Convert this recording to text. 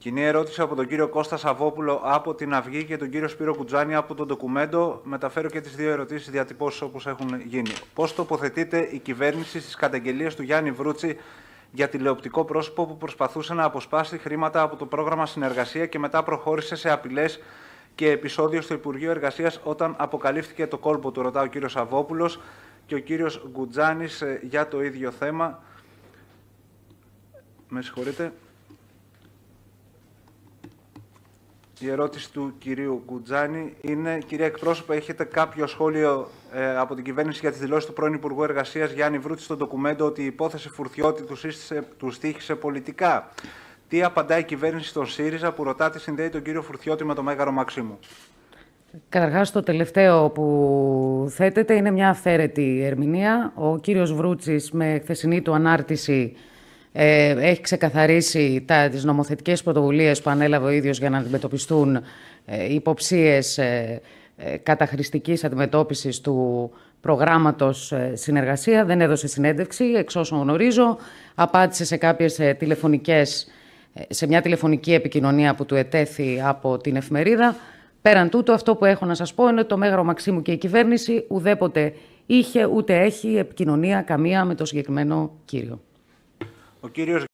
Κοινή ερώτηση από τον κύριο Κώστα Σαββόπουλο από την Αυγή και τον κύριο Σπύρο Κουτζάνη από τον Ντοκουμέντο. Μεταφέρω και τις δύο ερωτήσεις διατυπώσεις όπως έχουν γίνει. Πώς τοποθετείται η κυβέρνηση στις καταγγελίες του Γιάννη Βρούτση για τηλεοπτικό πρόσωπο που προσπαθούσε να αποσπάσει χρήματα από το πρόγραμμα Συνεργασία και μετά προχώρησε σε απειλές και επεισόδιο στο Υπουργείο Εργασίας όταν αποκαλύφθηκε το κόλπο του, ρωτά ο κύριος Σαββόπουλος, και ο κύριος Γκουτζάνης για το ίδιο θέμα. Με συγχωρείτε. Η ερώτηση του κυρίου Γκουτζάνη είναι: κυρία εκπρόσωπε, έχετε κάποιο σχόλιο από την κυβέρνηση για τις δηλώσεις του πρώην Υπουργού Εργασίας Γιάννη Βρούτση στο ντοκουμέντο ότι η υπόθεση Φουρτιώτη του στοίχησε πολιτικά? Τι απαντάει η κυβέρνηση στον ΣΥΡΙΖΑ που ρωτά τι συνδέει τον κύριο Φουρτιώτη με το Μέγαρο Μαξίμου? Καταρχάς, το τελευταίο που θέτεται είναι μια αυθαίρετη ερμηνεία. Ο κύριος Βρούτσης με χθεσινή του ανάρτηση έχει ξεκαθαρίσει τις νομοθετικές πρωτοβουλίες που ανέλαβε ο ίδιος για να αντιμετωπιστούν υποψίες καταχρηστικής αντιμετώπισης του προγράμματος Συνεργασία. Δεν έδωσε συνέντευξη, εξ όσων γνωρίζω. Απάντησε σε μια τηλεφωνική επικοινωνία που του ετέθη από την εφημερίδα. Πέραν τούτου, αυτό που έχω να σας πω είναι ότι το Μέγαρο Μαξίμου και η κυβέρνηση ουδέποτε είχε ούτε έχει επικοινωνία καμία με το συγκεκριμένο κύριο. Ο κύριος